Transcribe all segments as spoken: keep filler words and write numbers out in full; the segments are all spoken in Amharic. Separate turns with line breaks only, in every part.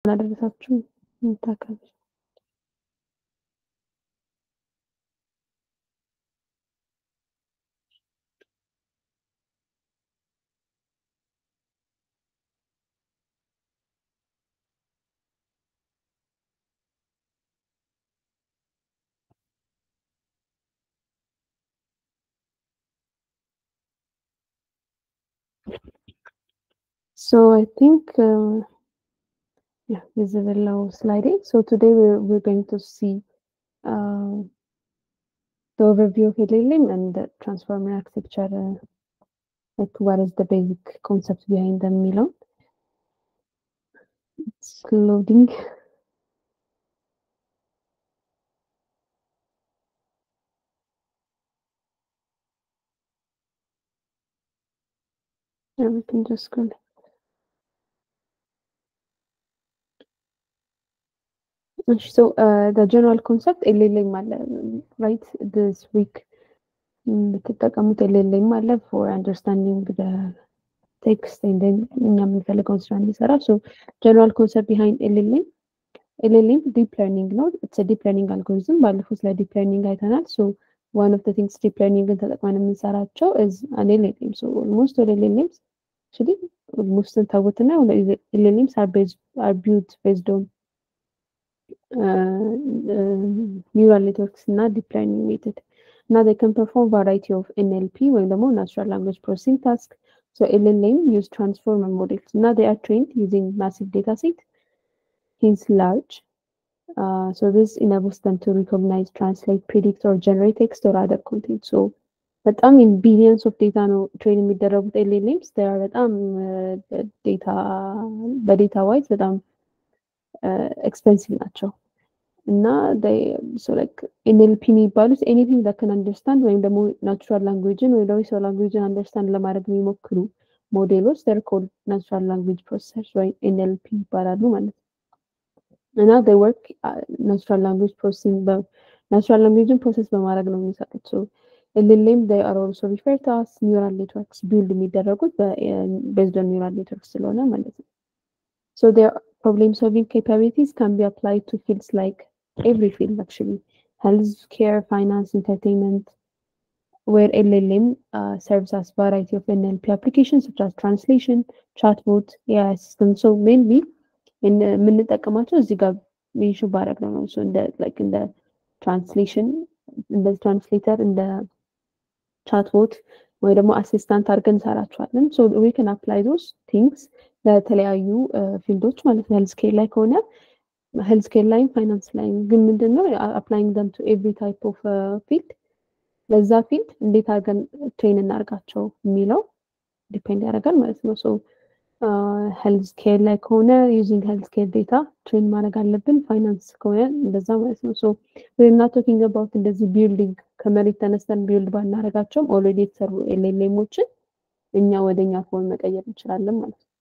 አደረሳችሁ እንታከብ So I think uh, yeah, this is a very low sliding. So today we're, we're going to see uh, the overview of L L M and the transformer architecture. Uh, like what is the basic concept behind them, Milo? It's loading. Yeah, we can just scroll. So uh, the general concept L L M, right? This week በተጠቀሙት L L M አለ for understanding the text and then እኛ የምንፈልገውን ስራ እንዲሰራ. So general concept behind L L M L L M deep learning ነው. It's a deep learning algorithm. ባለፈው ስለ deep learning አይተናል. So one of the things deep learning ተጠቅመን የምንሰራቸው is an L L M. So almost all L L Ms actually almost ታውቁትና L L Ms are based are built based on uh, uh, neural networks እና deep learning method. Now they can perform variety of N L P ወይ ደግሞ natural language processing task. So L L M use transformer models. Now they are trained using massive data set, hence large. Uh, so this enables them to recognize, translate, predict, or generate text or other content. So በጣም in billions of data ነው train የሚደረጉት L L Ms. They are በጣም data በdata wise በጣም expensive ናቸው. እና they so like N L P የሚባሉት anything that can understand ወይም ደግሞ natural language ወይም ደግሞ ሰው language understand ለማድረግ የሚሞክሩ ሞዴሎች they're called natural language processors ወይ N L P ይባላሉ ማለት ነው። And now they work uh, natural language processing but natural language process በማድረግ ነው የሚሰሩት. So L L M they are also referred to as neural networks build የሚደረጉት based on neural networks ስለሆነ ማለት ነው. So their problem solving capabilities can be applied to fields like every field actually, health care, finance, entertainment, where L L M uh, serves as variety of N L P applications such as translation, chatbot, A I assistant. So mainly in የምንጠቀማቸው እዚህ ጋር ሜንሽን ባረግ ነው so in the like in the translation in the translator in the chatbot ወይ ደግሞ አሲስታንት አድርገን እንሰራቸዋለን. so we can apply those things ለተለያዩ ፊልዶች ማለት ነው. ሄልዝ ኬር ላይ ከሆነ ሄልዝ ኬር ላይ ፋይናንስ ላይ ግን ምንድነው applying them to every type of uh, field ለዛ ፊልድ እንዴት አድርገን ትሬን እናርጋቸው የሚለው ዲፔንድ ያደርጋል ማለት ነው. so ሄልዝ ኬር ላይ ከሆነ using health care data ትሬን ማድረግ አለብን. ፋይናንስ ከሆነ እንደዛ ማለት ነው. so we're not talking about እንደዚህ ቢልዲንግ ከመሬት ተነስተን ቢልድ ባናረጋቸውም ኦልሬዲ የተሰሩ L L Mዎችን እኛ ወደኛ ፎርም መቀየር እንችላለን ማለት ነው.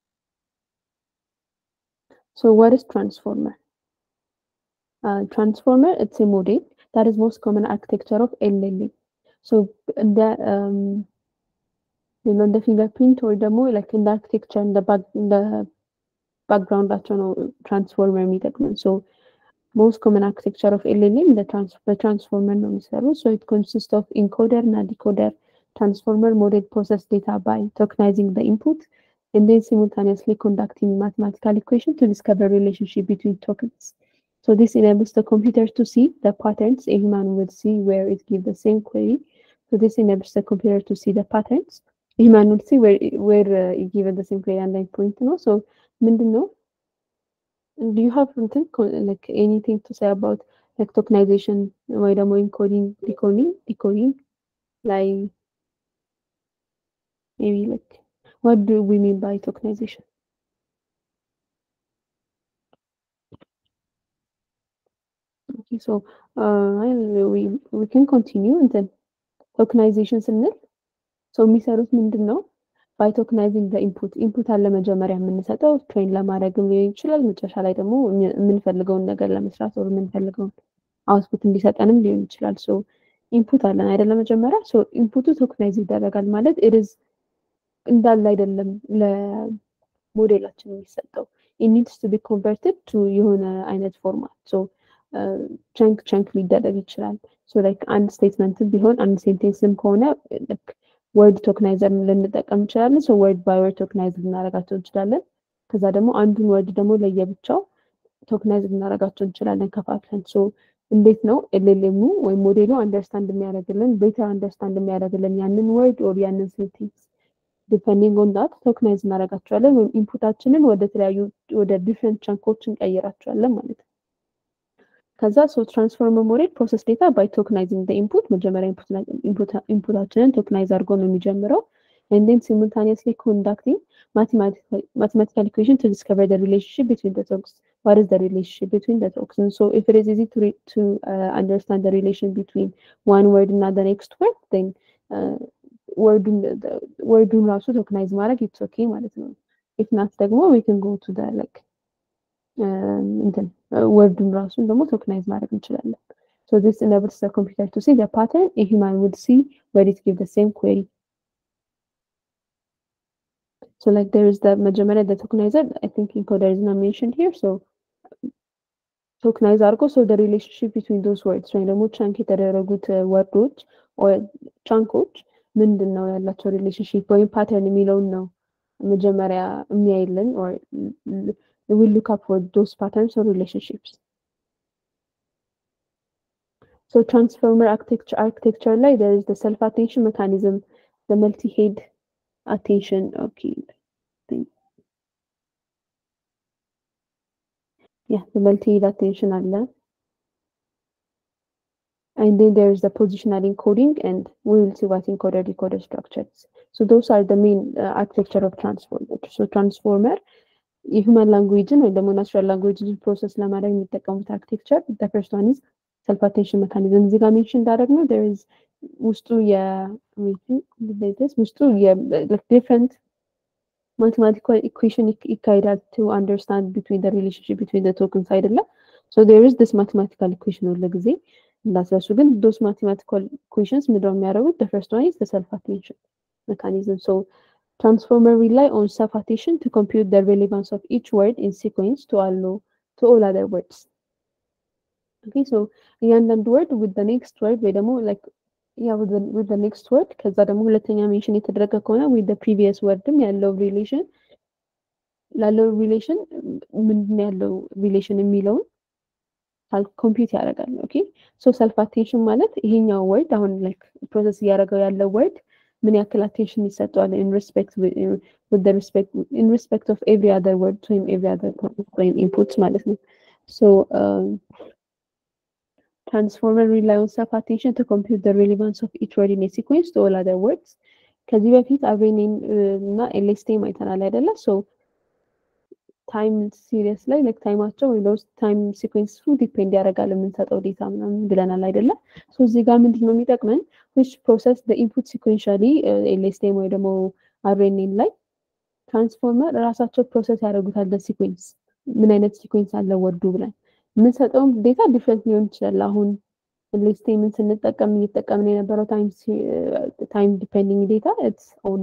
So what is transformer? Uh, transformer it's a model that is most common architecture of L L M. So the um you know the fingerprint or the more like in the architecture in the back in the background that you know transformer የሚጠቅመን. So most common architecture of L L M the trans the transformer ነው የሚሰራው. So it consists of encoder and decoder. Transformer model process data by tokenizing the input and then simultaneously conducting mathematical equation to discover relationship between tokens. So this enables the computer to see the patterns a human would see where it gives the same query. So this enables the computer to see the patterns a human would see where where uh, it given the same query and like point you know. So ምንድነው do you have something like anything to say about like tokenization ወይ ደግሞ encoding decoding decoding like maybe like what do we mean by tokenization? Okay, so uh, we we can continue and then tokenization ስንል so የሚሰሩት ምንድነው by tokenizing the input input አለ መጀመሪያ የምንሰጠው ትሬን ለማድረግም ሊሆን ይችላል መጨረሻ ላይ ደግሞ የምንፈልገውን ነገር ለመስራት or የምንፈልገውን አውትፑት እንዲሰጠንም ሊሆን ይችላል. so input አለን አይደለም መጀመሪያ so inpuቱ tokenize ይደረጋል ማለት it is እንዳለ አይደለም ለሞዴላችን የሚሰጠው it needs to be converted to የሆነ አይነት format. So chunk chunk ሊደረግ ይችላል. So like አንድ statement ቢሆን አንድ sentence ከሆነ like word tokenizer ልንጠቀም እንችላለን. So word by word tokenizer ልናደርጋቸው እንችላለን. ከዛ ደግሞ አንዱን word ደግሞ ለየብቻው tokenize ልናደርጋቸው እንችላለን ከፋፍለን። So እንዴት ነው ኤልኤልኤሙ ወይ ሞዴሉ አንደርስታንድ የሚያደርግልን ቤተር አንደርስታንድ የሚያደርግልን ያንን word or ያንን sentence depending on that tokenize እናደርጋቸዋለን ወይም ኢንፑታችንን ወደ ተለያዩ ወደ different chunks እንቀይራቸዋለን ማለት ነው። ከዛ so transformer model process data by tokenizing the input መጀመሪያ input inputአችንን tokenize አድርጎ ነው የሚጀምረው and then simultaneously conducting mathematical mathematical equation to discover the relationship between the tokens. What is the relationship between the tokens? So if it is easy to re to uh, understand the relation between one word and the next word, then uh, word the, the word also tokenize ማድረግ it's okay ማለት ነው። If not ደግሞ we can go to the like um እንትን word ራሱ ደግሞ tokenize ማድረግ እንችላለን። So this enables the computer to see the pattern a human would see where it gives the same query. So like there is the መጀመሪያ the tokenizer, I think encoder is not mentioned here. So tokenize አድርጎ so the relationship between those words ወይ ደግሞ chunk የተደረጉት ወርዶች or chunkoች ምንድነው ያላቸው relationship ወይ pattern የሚለውን ነው መጀመሪያ የሚያይልን or we will look up for those patterns or relationships. So transformer architecture architecture like there is the self attention mechanism, the multi-head attention. Okay. Yeah, the multi-head attention አለ. And then there is the positional encoding and we will see what encoder decoder structures. So those are the main uh, architecture of transformer. So transformer human language and the natural language process ለማድረግ የሚጠቀሙት architecture. The first one is self attention mechanism. እዚህ ጋር mention እንዳደረግነው there is ውስጡ የ ውስጡ የ different mathematical equation ይካሄዳል to understand between the relationship between the tokens አይደለም. So there is this mathematical equation ሁሉ ጊዜ እንዳስረሱ ግን those mathematical equations ምንድነው የሚያደርጉት? The first one is the self attention mechanism. So transformer rely on self attention to compute the relevance of each word in sequence to allow to all other words. Okay, so እያንዳንዱ word with the next word ወይ ደግሞ like yeah with the with the next word ከዛ ደግሞ ሁለተኛ ሜንሽን የተደረገ ከሆነ with the previous wordም ያለው relation ላለው relation ምንድነው ያለው relation የሚለውን ኮምፒውት ያደርጋል። ኦኬ ሶ self attention ማለት ይሄኛው word አሁን like ፕሮሰስ ያደርገው ያለው word ምን ያክል attention ይሰጠዋል in respect with, with the respect in respect of every other word ወይም every other ወይም inputs ማለት ነው። So um transformer rely on self attention to compute the relevance of each word in a sequence to all other words. ከዚህ በፊት አቬኒን እና ኤልኤስቲኤም አይተናል አይደለ? So time series ላይ like ታይማቸው ወይ those time sequence ሁ ዲፔንድ ያደርጋል የምንሰጠው ዴታ ምናምን ብለናል አይደለ? So እዚህ ጋር ምንድነው የሚጠቅመን which process the input sequentially ኤልኤስቲኤም ወይ ደግሞ አቬኒን ላይ ትራንስፎርመር ራሳቸው ፕሮሰስ ያደርጉታል the sequence ምን አይነት sequence አለ ወርዱ ብለን የምንሰጠው ዴታ ዲፈረንት ሊሆን ይችላል። አሁን ኤልኤስቲኤምን ስንጠቀም እየተጠቀምን የነበረው ታይም ታይም ዲፔንዲንግ ዴታ it's on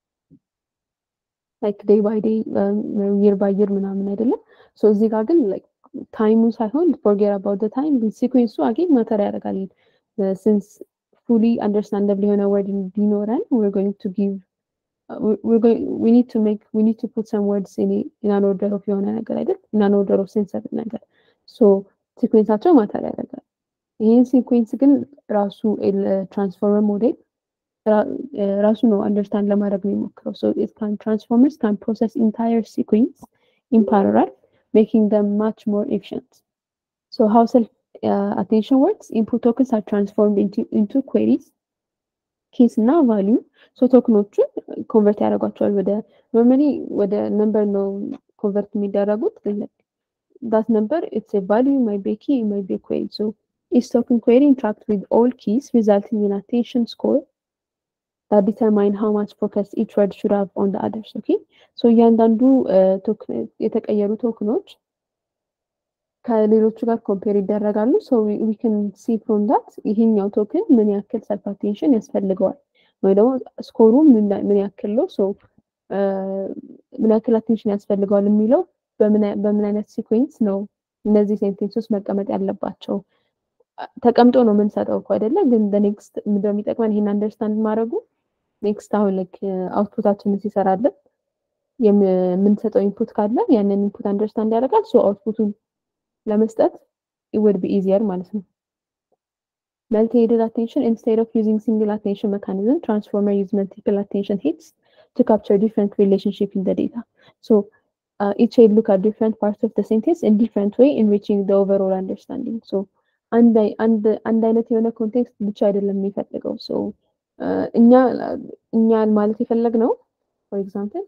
like day by day um, year by year ምናምን አይደለም። so እዚህ ጋር ግን like ታይሙ ሳይሆን forget about the time the sequence again matter ያደርጋል uh, since fully understandable የሆነ word እንዲኖረን we're going to give uh, we're going we need to make we need to put some words in in an order of የሆነ ነገር አይደል in an order of sensible ነገር so sequenceአቸው matter ያደርጋል። ይሄን sequence ግን ራሱ transformer model ራሱ ነው አንደርስታንድ ለማድረግ የሚሞክረው so it can transformers can process entire sequence in parallel making them much more efficient. So how self uh, attention works input tokens are transformed into into queries keys እና value so ቶክኖቹ ኮንቨርት ያደርጓቸዋል ወደ normally ወደ number ነው ኮንቨርት የሚደረጉት that number it's a value might be a key it might be a query. So each token query interacts with all keys resulting in attention score that determine how much focus each word should have on the others. Okay, so እያንዳንዱ ቶክን የተቀየሩ ቶክኖች ከሌሎቹ ጋር ኮምፔር ይደረጋሉ so we, we can see from that ይሄኛው ቶክን ምን ያክል self attention ያስፈልገዋል ወይ ደግሞ ስኮሩ ምን ምን ያክል ነው so ምን ያክል attention ያስፈልገዋል የሚለው በምን በምን አይነት ሲኩዌንስ ነው እነዚህ ሴንቴንሶች መቀመጥ ያለባቸው ተቀምጦ ነው የምንሰጠው እኮ አይደለ? ግን በኔክስት ምንድነው የሚጠቅመን ይሄን አንደርስታንድ ማድረጉ ኔክስት አሁን ላይክ አውትፑታችንን ሲሰራልን የምንሰጠው ኢንፑት ካለ ያንን ኢንፑት አንደርስታንድ ያደርጋል ሶ አውትፑቱን ለመስጠት it would be easier ማለት ነው። Multi-headed attention instead of using single attention mechanism, transformer use multiple attention hits to capture different relationship in the data. So uh, each head look at different parts of the sentence in different way, enriching the overall understanding. So and and and አይነት የሆነ ኮንቴክስት ብቻ አይደለም የሚፈልገው ሶ እኛ እኛን ማለት የፈለግነው for example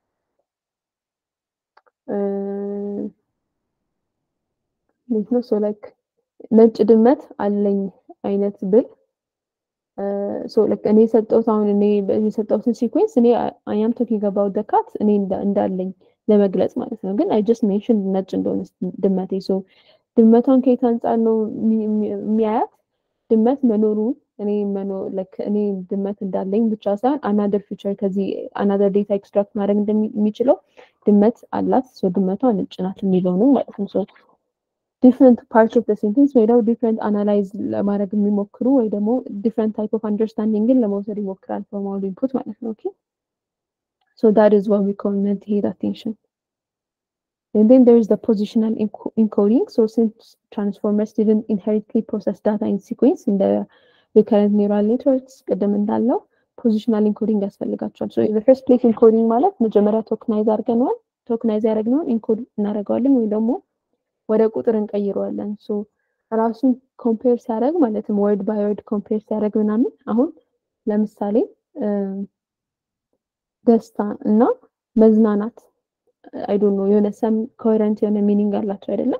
እንዴት ነው ሶ ላይክ ነጭ ድመት አለኝ አይነት ብል ሶ ላይክ እኔ ሰጠሁት አሁን እኔ የሰጠሁትን ሲኩዌንስ እኔ I am talking about the cat እኔ እንዳለኝ ለመግለጽ ማለት ነው ግን I just mentioned ነጭ እንደሆነ ድመቴ ሶ ድመቷን ከየት አንፃር ነው የሚያያት ድመት መኖሩ እኔ መኖ ላይክ እኔ ድመት እንዳለኝ ብቻ ሳይሆን another feature ከዚህ another data extract ማድረግ እንደሚችለው ድመት አላት ሶ ድመቷ ነጭ ናት የሚለው ነው ማለት ነው ሶ different parts of the sentence ወይ ደግሞ different analyze ለማድረግ የሚሞክሩ ወይ ደግሞ different type of understanding ለመውሰድ ይሞክራል from all input ማለት ነው okay so that is what we call multi-head attention. And then there is the positional encoding. So since transformers didn't inherently process data in sequence in the recurrent neural networks, ቀደም እንዳለው positional encoding ያስፈልጋቸዋል. So in the first place encoding ማለት መጀመሪያ ቶክናይዝ አድርገናል ቶክናይዝ ያደረግነው ኢንኮድ እናደርገዋለን ወይ ደግሞ ወደ ቁጥር እንቀይረዋለን ሶ ራሱን ኮምፔር ሲያደርግ ማለትም ወርድ ባይ ወርድ ኮምፔር ሲያደርግ ምናምን አሁን ለምሳሌ ደስታ እና መዝናናት I don't know የሆነ ሰም ኮሄረንት የሆነ ሚኒንግ አላቸው አይደለ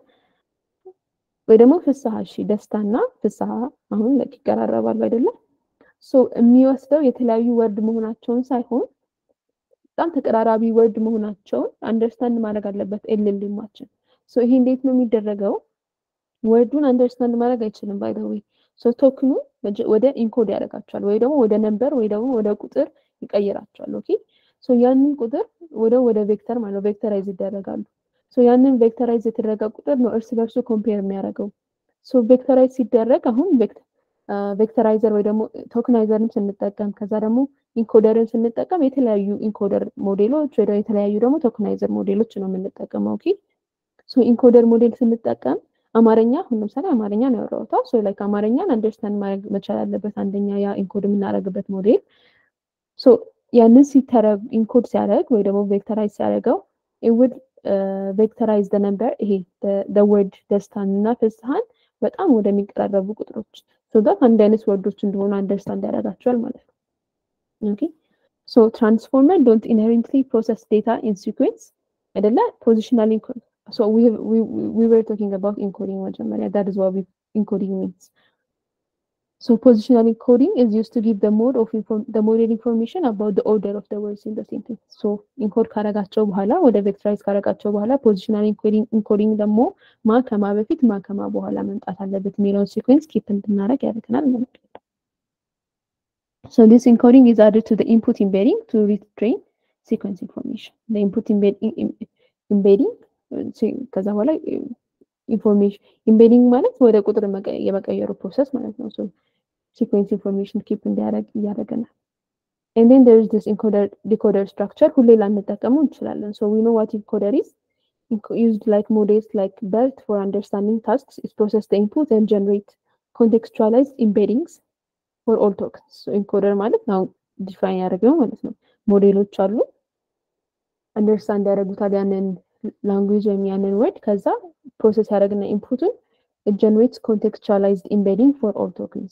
ወይ ደግሞ ፍስሃ እሺ ደስታና ፍስሃ አሁን ለይቀራረባሉ አይደለ ሶ የሚወስደው የተለያዩ ወርድ መሆናቸውን ሳይሆን በጣም ተቀራራቢ ወርድ መሆናቸውን አንደርስታንድ ማድረግ አለበት ኤልኤልኤማችን ሶ ይሄ እንዴት ነው የሚደረገው ወርዱን አንደርስታንድ ማድረግ አይችልም ባይ ዘ ዌይ ሶ ቶክኑ ወደ ኢንኮድ ያደርጋቸዋል ወይ ደግሞ ወደ ነምበር ወይ ደግሞ ወደ ቁጥር ይቀይራቸዋል ኦኬ ሶ ያንን ቁጥር ወደ ወደ ቬክተር ማለት ቬክተራይዝ ይደረጋሉ ሶ ያንን ቬክተራይዝ የተደረገ ቁጥር ነው እርስ በርሱ ኮምፔር የሚያደርገው ሶ ቬክተራይዝ ሲደረግ አሁን ቬክተር ቬክተራይዘር ወይ ደግሞ ቶክናይዘርን ስንጠቀም ከዛ ደግሞ ኢንኮደርን ስንጠቀም የተለያዩ ኢንኮደር ሞዴሎች ወይ የተለያዩ ደግሞ ቶክናይዘር ሞዴሎች ነው የምንጠቀመው ኦኬ ሶ ኢንኮደር ሞዴል ስንጠቀም አማርኛ ሁሉም ሰላ አማርኛ ነው ያወራው ሶ ላይክ አማርኛን አንደርስታንድ ማድረግ መቻል አለበት አንደኛ ያ ኢንኮድ የምናደርግበት ሞዴል ሶ ያንን ሲተረግ ኢንኮድ ሲያደርግ ወይ ደግሞ ቬክተራይዝ ሲያደርገው it would uh, vectorize the number ይሄ the word ደስታን እና ፍስሃን በጣም ወደሚቀራረቡ ቁጥሮች so that አንድ አይነት ወርዶች እንደሆነ አንደርስታንድ ያደርጋቸዋል ማለት ነው okay so transformer don't inherently process data in sequence አይደለ positional encoding so we have, we we were talking about encoding መጀመሪያ that is what we encoding means so positional encoding is used to give the mode of inform the model information about the order of the words in the sentence so encode ካረጋቸው በኋላ ወደ vectorize ካረጋቸው በኋላ positional encoding encoding ደግሞ ማ ከማ በፊት ማ ከማ በኋላ መምጣት አለበት የሚለውን sequence keep እንድናረግ ያደርገናል ማለት ነው so this encoding is added to the input embedding to retrain sequence information the input embedding embedding ከዛ በኋላ ኢንፎርሜሽን ኢምቤዲንግ ማለት ወደ ቁጥር የመቀየሩ ፕሮሰስ ማለት ነው so sequence information keep እንዲያደርግ ያደርገናል and then there is this encoder decoder structure ሁሌ ላንጠቀመው እንችላለን so we know what encoder is used like models like BERT for understanding tasks it process the input and generate contextualized embeddings for all tokens so encoder ማለት ነው ዲፋይን ያደርገው ማለት ነው ሞዴሎች አሉ አንደርስታንድ ያደርጉታል ያንን language ወይም ያንን word ከዛ ፕሮሰስ ያደርግና ኢንፑቱን it generates contextualized embedding for all tokens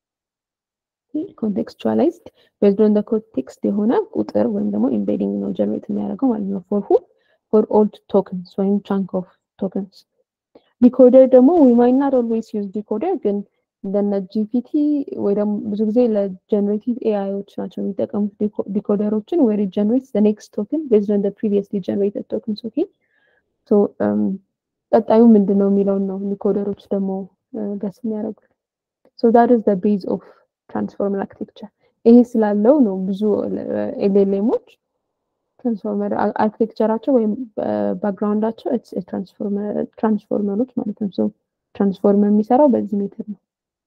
contextualized based on the context የሆነ ቁጥር ወይም ደግሞ embedding ነው ጀነሬት የሚያደርገው ማለት ነው for who for all tokens ወይም chunk of tokens decoder ደግሞ we might not always use decoder ግን እንደነ ጂፒቲ ወይ ደግሞ ብዙ ጊዜ ለጀነሬቲቭ ኤአይዎች ናቸው የሚጠቀሙት ዲኮደሮችን where it generates the next token based on the previously generated tokens okay so um ቀጣዩ ምንድነው የሚለው ነው ዲኮደሮች ደግሞ ገስ የሚያደርጉት so that is the base of transformer architecture ይሄ ስላለው ነው ብዙ ኤልኤልኤሞች ትራንስፎርመር አርኪቴክቸራቸው ወይም ባክግራውንዳቸው ኢትስ ትራንስፎርመር ትራንስፎርመሮች ማለት ነው። ሶ ትራንስፎርመር የሚሰራው በዚህ ሜተድ ነው።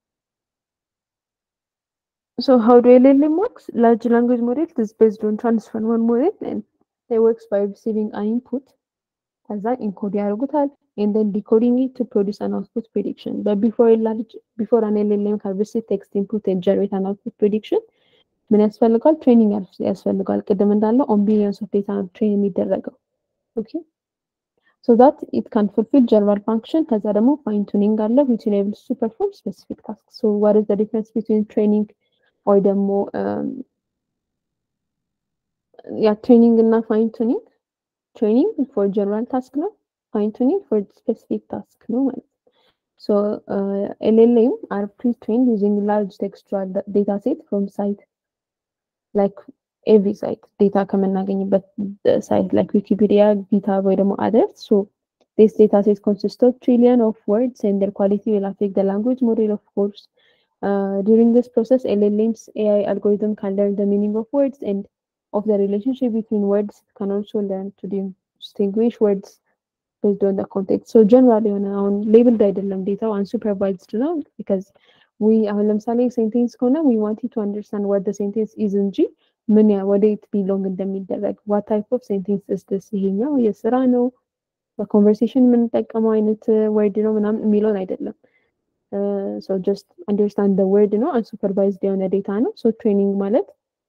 So how do L L M works? Large language model is based on transformer model and they works by receiving an input ከዛ ኢንኮድ ያደርጉታል and then decoding it to produce an output prediction. But before a large before an L L M can receive text input and generate an output prediction ምን ያስፈልጋል? ትሬኒንግ ያስፈልጋል። ቅድም እንዳለው on billions of data ትሬን የሚደረገው okay so that it can fulfill general function ከዛ ደግሞ fine tuning አለ which enables to perform specific tasks. So what is the difference between training or ደግሞ ያ ትሬኒንግ እና fine tuning? Training for general task ነው fine tuning for specific task ነው ማለት so uh, L L M are pre-trained using large textual data set from site like every site data ከምናገኝበት site like Wikipedia, GitHub ወይ ደግሞ others. So this data set consists of trillion of words and their quality will affect the language model of course. Uh, during this process L L M's A I algorithm can learn the meaning of words and of the relationship between words. It can also learn to distinguish words based on the context. So generally on our labeled አይደለም data unsupervised ነው because we አሁን ለምሳሌ sentence ከሆነ we want you to understand what the sentence is እንጂ ምን ያ ወደ it belong እንደሚደረግ what type of sentence is this ይሄኛው የስራ ነው በconversation የምንጠቀመው አይነት word ነው ምናምን የሚለውን አይደለም uh, so just understand the word ነው unsupervised የሆነ data ነው so training ማለት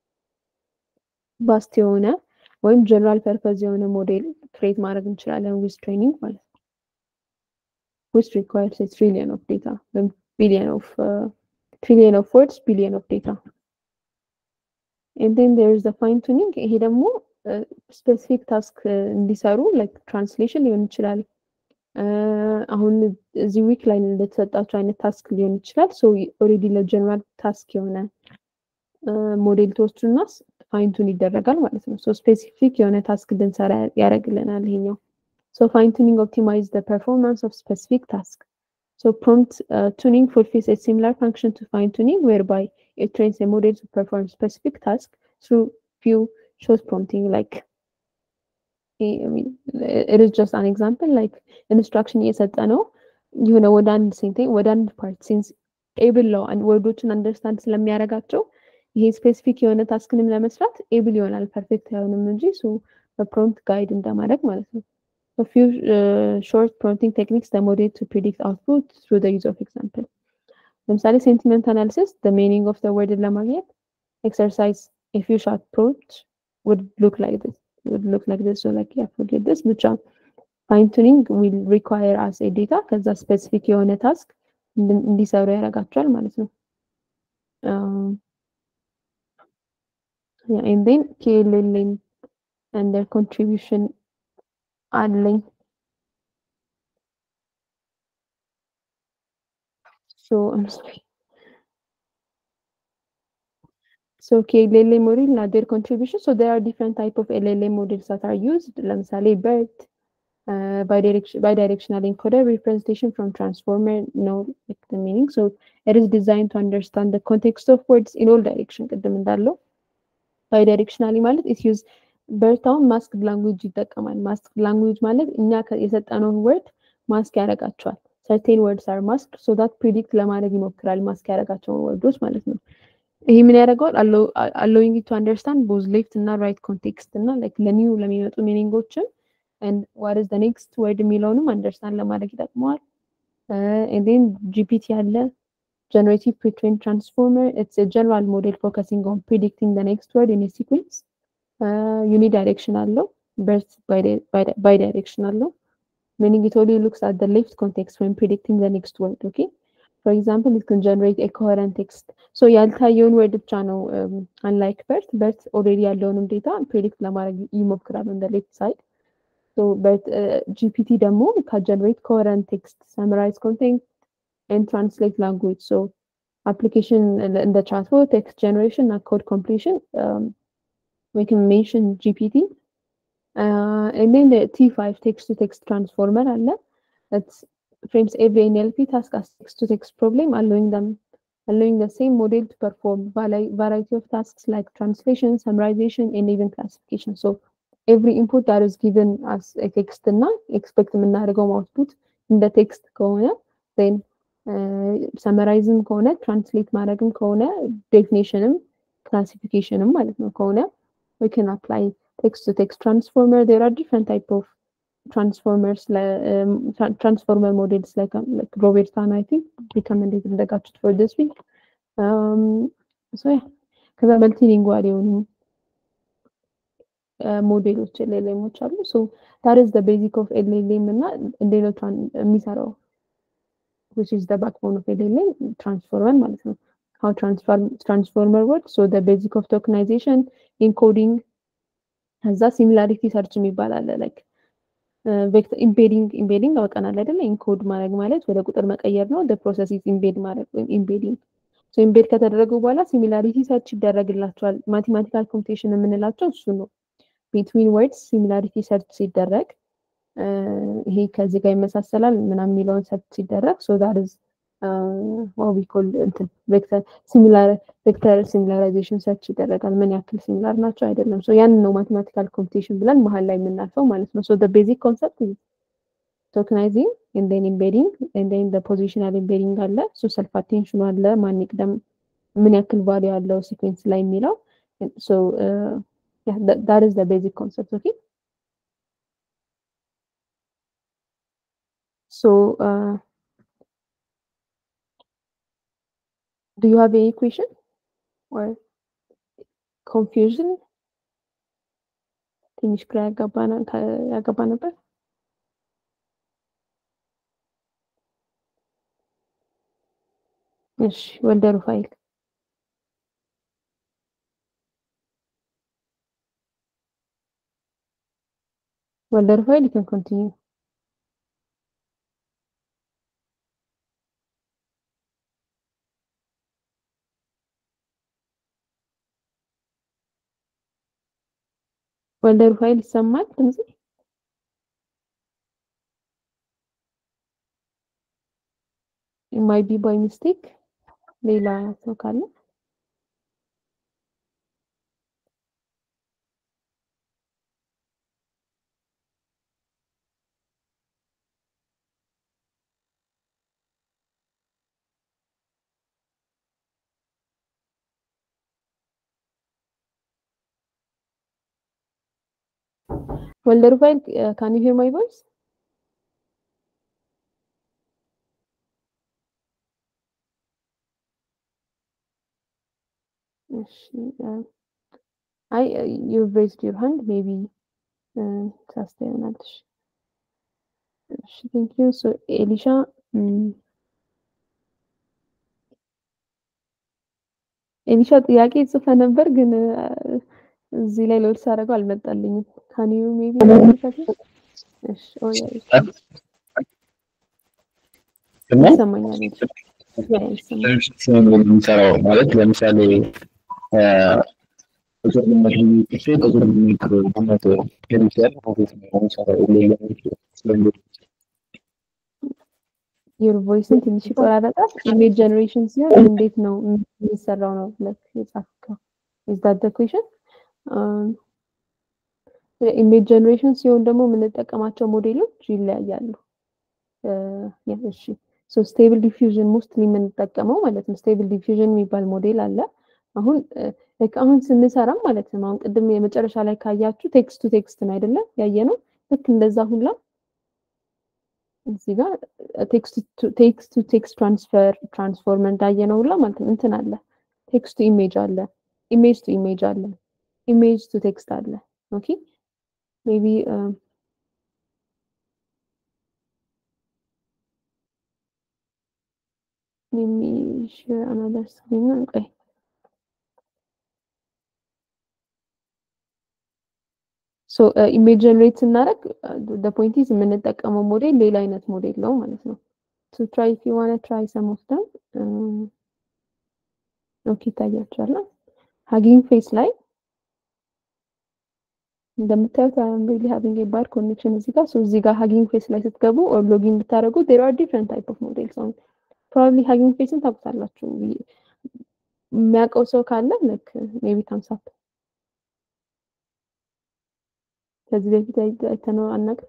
vast የሆነ ወይም general purpose የሆነ ሞዴል create ማድረግ እንችላለን with training ማለት which requires a trillion of data a billion of uh, trillion of words billion of data and then there is the fine tuning ይሄ ደግሞ uh, specific task እንዲሰሩ like translation ሊሆን ይችላል አሁን እዚህ ዊክ ላይ እንደተሰጣቸው አይነት ታስክ ሊሆን ይችላል so already ለጀነራል ታስክ የሆነ ሞዴል ተወስዱና ፋይን ቱን ይደረጋል ማለት ነው so specific የሆነ ታስክ እንድንሰራ ያደርግልናል ይሄኛው so fine tuning optimize the performance of specific task so prompt uh, tuning fulfills a similar function to fine tuning whereby it trains a model to perform specific task through few short prompting like I mean it is just an example like instruction እየሰጠ ነው የሆነ ወደ አንድ ሴንቴንስ ወደ አንድ ፓርት ሲንስ able ነው and ወርዶችን አንደርስታንድ ስለሚያደርጋቸው ይሄ ስፔሲፊክ የሆነ ታስክንም ለመስራት able ይሆናል ፐርፌክት አይሆንም እንጂ so በፕሮምፕት ጋይድ እንደማድረግ ማለት ነው a few uh, short prompting techniques the model to predict output through the use of example ለምሳሌ sentiment analysis the meaning of the word ለማግኘት exercise a few short prompts would look like this would look like this so like yeah forget this which fine tuning will require us a data ከዛ specific የሆነ task እንዲሰሩ ያደርጋቸዋል ማለት ነው um yeah and then K L L M and their contribution አለኝ so I'm sorry so K L L M model and their contribution so there are different type of L L M models that are used ለምሳሌ BERT uh, bidirection bidirectional encoder representation from transformer no like the meaning so it is designed to understand the context of words in all direction ቅድም እንዳለው bidirectionally ማለት it use BERT on masked language ይጠቀማል masked language ማለት እኛ የሰጠነውን word ማስክ ያደርጋቸዋል certain words are masked so that predict ለማድረግ ይሞክራል ማስክ ያደርጋቸውን ወርዶች ማለት ነው ይሄ ምን ያደርጋል allowing it to understand both left እና right context እና like ለኒው ለሚመጡ ሚኒንጎችን and what is the next word የሚለውንም understand ለማድረግ ይጠቅመዋል uh, and then G P T አለ generative pre-trained transformer it's a general model focusing on predicting the next word in a sequence uh, unidirectional BERT bidirectional meaning it only looks at the left context when predicting the next word okay for example it can generate a coherent text so ያልታየውን word ብቻ ነው um, unlike BERT BERT already ያለውንም data predict ለማድረግ ይሞክራል on the left side so but uh, G P T ደግሞ can generate coherent text summarize content and translate language so application in the chatbot text generation and code completion um, we can mention G P T uh, and then the T five text to text transformer አለ that's frames every N L P task as text to text problem allowing them allowing the same model to perform variety of tasks like translation summarization and even classification so every input that is given as a text እና expect የምናደርገው output እንደ text ከሆነ then ሰመራይዝም ከሆነ ትራንስሌት ማድረግም ከሆነ ዴፊኒሽንም ክላሲፊኬሽንም ማለት ነው ከሆነ we can apply text to text transformer. There are different type of transformers like um, tra- transformer models like um, like Robert Tan I think recommended in the gadget for this week. Um, so yeah, ከዛ መልቲሊንጓል የሆኑ ሞዴሎች ኤልኤልኤሞች አሉ so that is the basic of L L M እና እንዴት ነው የሚሰራው which is the backbone of L L M transformer ማለት ነው how transform transformer works so the basic of tokenization encoding ከዛ similarity search የሚባል አለ like vector embedding embedding አወጣናል አይደለ ኢንኮድ ማድረግ ማለት ወደ ቁጥር መቀየር ነው the process is embed ማድረግ ወይም embedding so embed ከተደረገ በኋላ similarity search ይደረግላቸዋል mathematical computation የምንላቸው እሱ ነው between words similarity search ሲደረግ ይሄ ከዚህ ጋር ይመሳሰላል ምናምን የሚለውን search ሲደረግ so that is uh, what we call እንትን vector similar vector similarization search ይደረጋል ምን ያክል similar ናቸው አይደለም so ያን ነው mathematical computation ብለን መሃል ላይ የምናልፈው ማለት ነው so the basic concept is tokenizing and then embedding and then the positional embedding አለ so self attention አለ ማን ይቅደም ምን ያክል value ያለው sequence ላይ የሚለው so uh, yeah that, that is the basic concept okay so uh, do you have any question or confusion ትንሽ ግራ ያጋባና ያጋባ ነበር እሺ ወልደ ሩፋኤል ወልደ ሩፋኤል you can continue ወልደ ሩፋኤል ይሰማል ድምጽ it might be by mistake ሌላ ሰው ካለ ወልደ ሩፋኤል uh, can you hear my voice እሺ uh, I uh, you raised your hand maybe uh, ታስተያናለሽ እሺ thank you so ኤሊሻ ኤሊሻ ጥያቄ ጽፈ ነበር ግን እዚህ ላይ ሎድ ሳደርገው አልመጣልኝም can you maybe እሺ ኦ ያ ይሰማኛል
የሚሰራው ማለት ለምሳሌ ቁጥር የሚጥፍ ቁጥር የሚጥፍ ማለት ከሪሰር ኦፊስ ነው የሚሰራው
your voice ትንሽ ይቆራረጣል image generation ሲሆን እንዴት ነው የሚሰራው ነው like የጻፍከው is that the question um image generation ሲሆን ደግሞ የምንጠቀማቸው ሞዴሎች ይለያያሉ ያ እሺ so stable diffusion mostly የምንጠቀመው ማለት ነው stable diffusion የሚባል ሞዴል አለ አሁን like አሁን ስንሰራ ማለት ነው አሁን ቅድም የመጨረሻ ላይ ካያችሁ ቴክስት ቱ ቴክስት ነው አይደለ ያየነው ልክ እንደዛ ሁላ እዚህ ጋር ቴክስት ቱ ቴክስት ቱ ቴክስት ትራንስፈር ትራንስፎርም እንዳየነው ሁላ ማለት ነው እንትን አለ ቴክስት ቱ ኢሜጅ አለ ኢሜጅ ቱ ኢሜጅ አለ ኢሜጅ ቱ ቴክስት አለ ኦኬ maybe uh, let me share another screen okay so uh, image generate ስናደርግ uh, the point is የምንጠቀመው ሞዴል ሌላ አይነት ሞዴል ነው ማለት ነው so try if you want to try some of them um, okay ታያችኋል hugging face ላይ እንደምታዩት I'm really having a bad connection እዚህ ጋር so እዚህ ጋር hugging face ላይ ስትገቡ or login ብታደርጉ there are different type of models on probably hugging face ታውቁታላችሁ የሚያውቀው ሰው ካለ like maybe thumbs up ከዚህ በፊት አይተነው አናውቅም።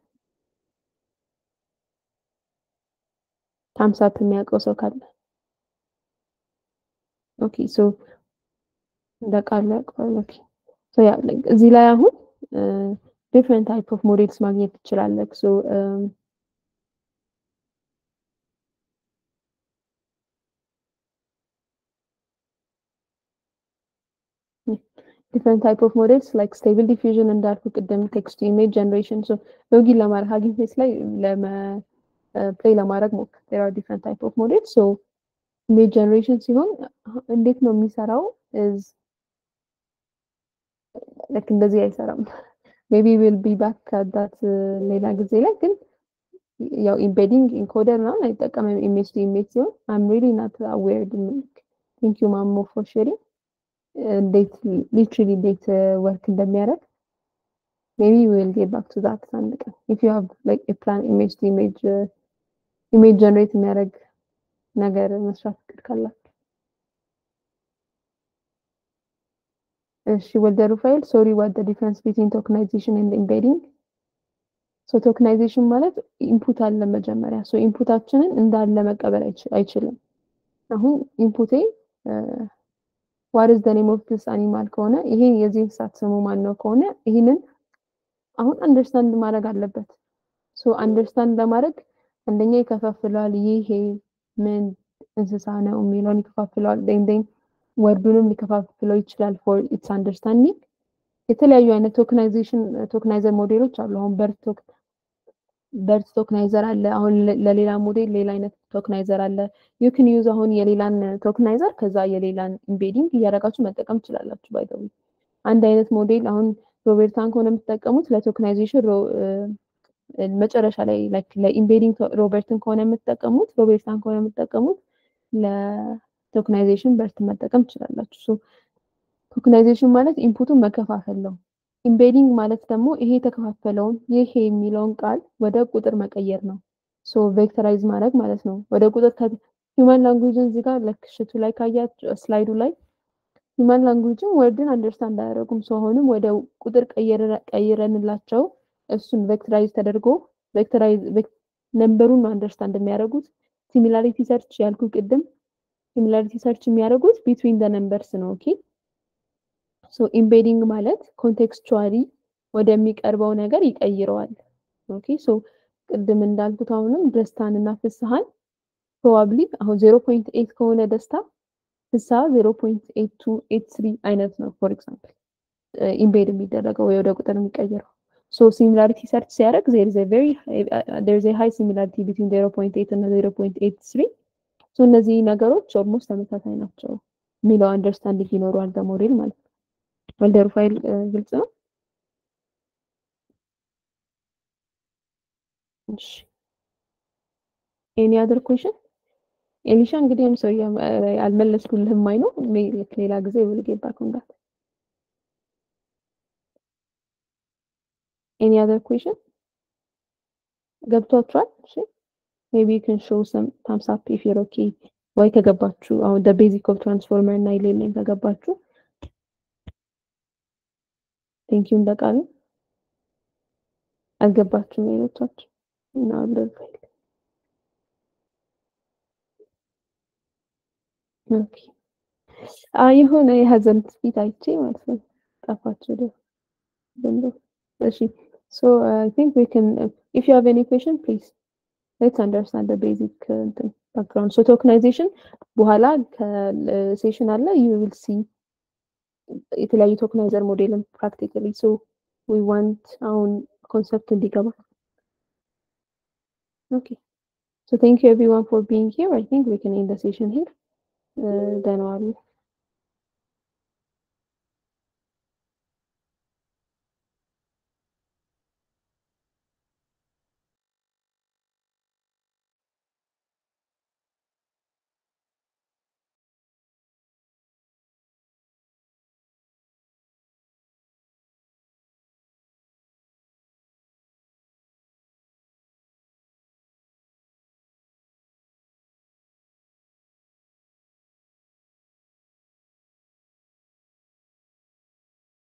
ታምሳፕ የሚያውቀው ሰው ካለ ኦኬ ሶ እንደቃለ ያውቀዋል። ኦኬ ሶ ያ እዚህ ላይ አሁን ዲፍረንት ታይፕ ኦፍ ሞዴልስ ማግኘት ትችላለህ። ሶ different type of models like stable diffusion እንዳልኩ ቅድም text to image generation so ሎጊን ለማድረግ ሀጊንግ ፌስ ላይ ለመ ፕሌይ ለማድረግ ሞክር። there are different type of models so image generation ሲሆን እንዴት ነው የሚሰራው is like እንደዚህ አይሰራም። maybe we'll be back at that ሌላ ጊዜ ላይ ግን ያው embedding encoder ነው አይጠቀምም image to image ሲሆን I'm really not aware thank you ማሞ for sharing እንዴት literally እንዴት work እንደሚያደርግ maybe we'll get back to that አንድ ቀን if you have like a plan image to image uh, image generate የሚያደርግ ነገር መስራት ካላችሁ እሺ ወልደ ሩፋኤል sorry what the difference between tokenization and embedding so tokenization ማለት ኢንፑት አለ መጀመሪያ so ኢንፑታችንን እንዳለ መቀበል አይችልም። አሁን ኢንፑቴ what is the name of this animal ከሆነ ይሄ የዚህ እንስሳት ስሙ ማን ነው ከሆነ ይሄንን አሁን አንደርስታንድ ማድረግ አለበት። ሶ አንደርስታንድ ለማድረግ አንደኛ ይከፋፍላል ይሄ ምን እንስሳ ነው የሚለውን ይከፋፍላል then then ወርዱንም ሊከፋፍለው ይችላል for its understanding የተለያዩ አይነት ቶከናይዜሽን ቶከናይዘር ሞዴሎች አሉ። አሁን በርት ቶክ በርት ቶከናይዘር አለ። አሁን ለሌላ ሞዴል ሌላ አይነት ቶከናይዘር አለ። you can use አሁን የሌላን ቶከናይዘር ከዛ የሌላን ኢምቤዲንግ እያደረጋችሁ መጠቀም ትችላላችሁ። ባይ ዘ ወይ አንድ አይነት ሞዴል አሁን ሮበርታን ከሆነ የምትጠቀሙት ለቶከናይዜሽን መጨረሻ ላይ ላይክ ለኢምቤዲንግ ሮበርትን ከሆነ የምትጠቀሙት ሮበርታን ከሆነ የምትጠቀሙት ለቶከናይዜሽን በርት መጠቀም ትችላላችሁ። ሶ ቶከናይዜሽን ማለት ኢንፑቱን መከፋፈል ነው። ኢምቤዲንግ ማለት ደግሞ ይሄ ተከፋፈለውን ይሄ የሚለውን ቃል ወደ ቁጥር መቀየር ነው። ሶ ቬክተራይዝ ማድረግ ማለት ነው። ወደ ቁጥር ከሂውማን ላንጉዌጅን እዚህ ጋር ለክሽቱ ላይ ካያችሁ ስላይዱ ላይ ሂውማን ላንጉዌጅን ወርድን አንደርስታንድ አያደርጉም። ሶ አሁንም ወደ ቁጥር ቀይረንላቸው እሱን ቬክተራይዝ ተደርጎ ቬክተራይዝ ነምበሩን ነው አንደርስታንድ የሚያደርጉት። ሲሚላሪቲ ሰርች ያልኩ ቅድም ሲሚላሪቲ ሰርች የሚያደርጉት ቢትዊን ዘ ነምበርስ ነው። ኦኬ ሶ ኢምቤዲንግ ማለት ኮንቴክስቹዋሊ ወደሚቀርበው ነገር ይቀይረዋል። ኦኬ ሶ ቅድም እንዳልኩት አሁንም ደስታን እና ፍስሃን ፕሮባብሊ አሁን ዜሮ ፖይንት ኤይት ከሆነ ደስታ ፍስሃ ዜሮ ፖይንት ኤይት ቱ ኤይት ስሪ አይነት ነው ፎር ኤግዛምፕል ኢምቤድ የሚደረገው ወይ ወደ ቁጥር የሚቀየረው። ሶ ሲሚላሪቲ ሰርች ሲያደርግ there is a very uh, there is a high similarity between ዜሮ ፖይንት ኤይት እና ዜሮ ፖይንት ኤይት ስሪ ሶ እነዚህ ነገሮች ኦልሞስት ተመሳሳይ ናቸው የሚለው አንደርስታንዲንግ ይኖረዋል በሞዴል ማለት ነው። ወልደ ሩፋኤል ግልጽ ነው? እሺ any other question? ኤሊሻ እንግዲህ I'm sorry አልመለስኩልህም ማይ ነው ሌላ ጊዜ will get back on that. Any other question? ገብቷችኋል? እሺ maybe you can show some thumbs up if you're okay. ወይ ከገባችሁ አሁን the basic of transformer እና ኢሌሌን ከገባችሁ thank you እንደቃሉ አልገባችሁም ሌሎቻችሁ እና ለፈል ኦኬ አይ ሆነ የሀዘን ፊት አይቼ ማለት ነው ጠፋችሁ ደግሞ እሺ so uh, I think we can uh, if you have any question please let's understand the basic uh, background so tokenization በኋላ ከሴሽን አለ you will see የተለያዩ ቶከናይዘር ሞዴልን practically so we want our concept እንዲገባ okay so thank you everyone for being here I think we can end the session here uh, then